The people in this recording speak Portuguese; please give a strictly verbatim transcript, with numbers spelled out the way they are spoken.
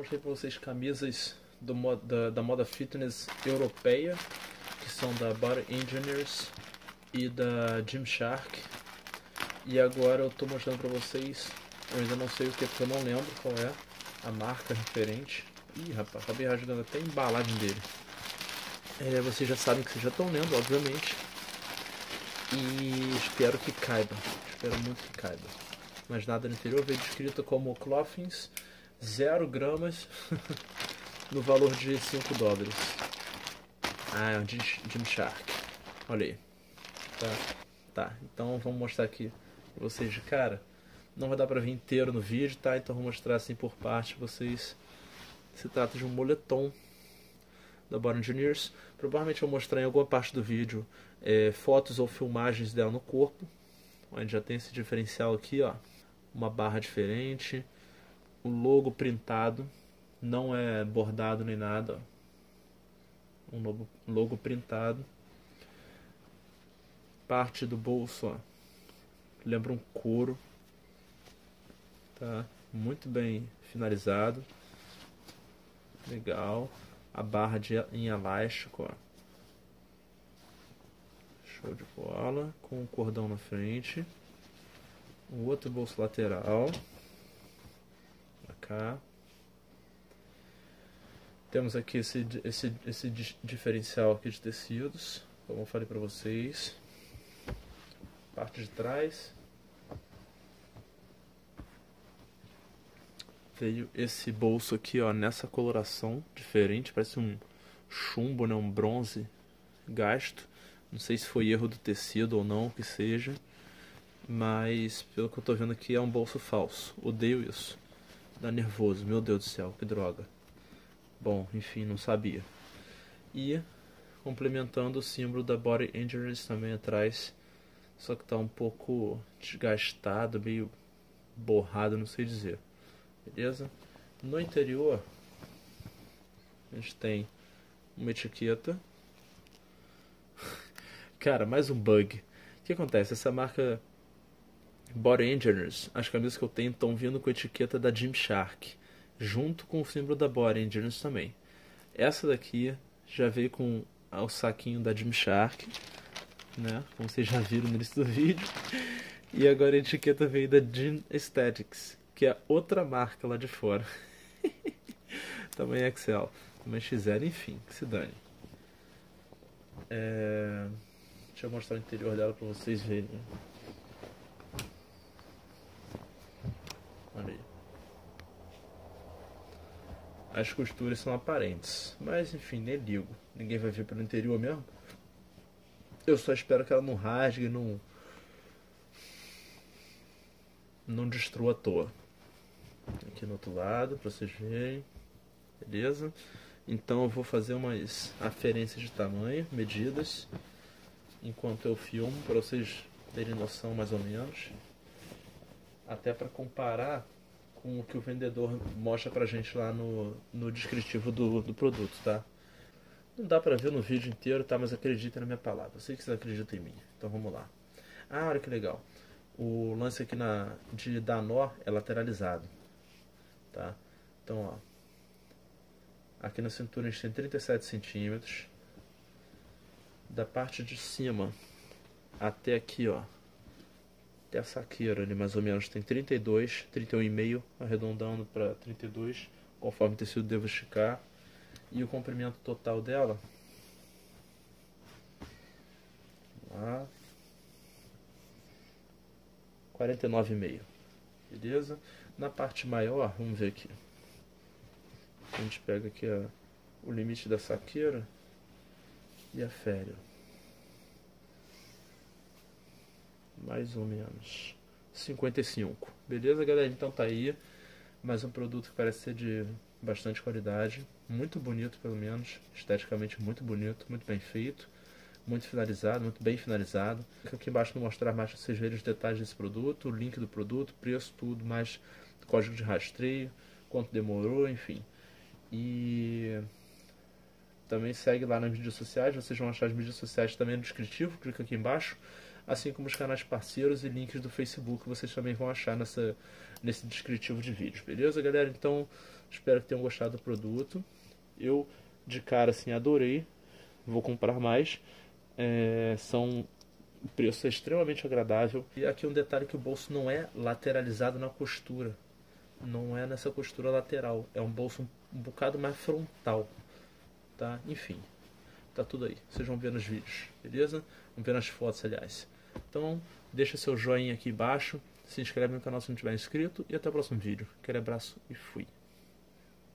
mostrei para vocês camisas do mod, da, da moda fitness europeia, que são da Body Engineers e da Gymshark. E agora eu estou mostrando para vocês, eu ainda não sei o que, porque eu não lembro qual é a marca referente. Ih, rapaz, acabei rasgando até a embalagem dele. É, vocês já sabem que vocês já estão lendo, obviamente. E espero que caiba, espero muito que caiba. Mas nada no interior, veio descrito como Clothings, zero gramas, no valor de cinco dólares. Ah, é um Gymshark. Olha aí. Tá, tá, então vamos mostrar aqui pra vocês de cara. Não vai dar pra ver inteiro no vídeo, tá? Então vou mostrar assim por parte pra vocês. Se trata de um moletom da Body Engineers. Provavelmente eu vou mostrar em alguma parte do vídeo é, fotos ou filmagens dela no corpo. Onde já tem esse diferencial aqui, ó. Uma barra diferente. O logo printado. Não é bordado nem nada, ó. Um logo, logo printado. Parte do bolso, ó. Lembra um couro. Tá? Muito bem finalizado. Legal. A barra de, em elástico, ó. Show de bola. Com o cordão na frente. Um outro bolso lateral. Pra cá. Temos aqui esse, esse, esse diferencial aqui de tecidos, como eu falei pra vocês. Parte de trás. Veio esse bolso aqui, ó, nessa coloração diferente, parece um chumbo, né, um bronze gasto. Não sei se foi erro do tecido ou não, o que seja, mas pelo que eu tô vendo aqui é um bolso falso. Odeio isso. Dá nervoso, meu Deus do céu, que droga. Bom, enfim, não sabia. E complementando o símbolo da Body Engineers também atrás, só que tá um pouco desgastado, meio borrado, não sei dizer. Beleza? No interior a gente tem uma etiqueta. Cara, mais um bug. O que acontece? Essa marca Body Engineers, as camisas que eu tenho estão vindo com a etiqueta da Gymshark, junto com o símbolo da Body Engineers também. Essa daqui já veio com o saquinho da Gymshark, né? Como vocês já viram no início do vídeo. E agora a etiqueta veio da Gym Aesthetics, que é outra marca lá de fora. Tamanho X L, tamanho X L, enfim, que se dane. É... Deixa eu mostrar o interior dela pra vocês verem. Olha aí. As costuras são aparentes, mas enfim, nem ligo. Ninguém vai ver pelo interior mesmo. Eu só espero que ela não rasgue, não não destrua à toa. Aqui no outro lado, pra vocês verem. Beleza? Então eu vou fazer umas aferências de tamanho, medidas, enquanto eu filmo, para vocês terem noção mais ou menos. Até para comparar com o que o vendedor mostra pra gente lá no, no descritivo do, do produto, tá? Não dá pra ver no vídeo inteiro, tá? Mas acreditem na minha palavra. Eu sei que vocês acreditam em mim. Então vamos lá. Ah, olha que legal. O lance aqui na, de dar nó é lateralizado, tá? Então, ó. Aqui na cintura a gente tem trinta e sete centímetros. Da parte de cima até aqui, ó. Até a saqueira ali mais ou menos tem trinta e dois, trinta e um e meio, arredondando para trinta e dois, conforme o tecido deva esticar. E o comprimento total dela, lá, quarenta e nove e meio. Beleza? Na parte maior, vamos ver aqui. A gente pega aqui a, o limite da saqueira e afere. Mais ou menos cinquenta e cinco. Beleza, galera? Então tá aí. Mais um produto que parece ser de bastante qualidade. Muito bonito, pelo menos. Esteticamente muito bonito. Muito bem feito. Muito finalizado. Muito bem finalizado. Aqui embaixo vou mostrar mais para vocês verem os detalhes desse produto. O link do produto, preço, tudo. Mais código de rastreio. Quanto demorou, enfim. E também segue lá nas mídias sociais. Vocês vão achar as mídias sociais também no descritivo. Clica aqui embaixo. assim como os canais parceiros e links do Facebook, vocês também vão achar nessa, nesse descritivo de vídeo, beleza, galera? Então, espero que tenham gostado do produto. Eu, de cara, assim, adorei. Vou comprar mais. É, são... O preço é extremamente agradável. E aqui um detalhe, que o bolso não é lateralizado na costura. Não é nessa costura lateral. É um bolso um, um bocado mais frontal. Tá? Enfim. Tá tudo aí. Vocês vão ver nos vídeos. Beleza? Vão ver nas fotos, aliás. Então, deixa seu joinha aqui embaixo. Se inscreve no canal se não tiver inscrito. E até o próximo vídeo. Aquele abraço e fui.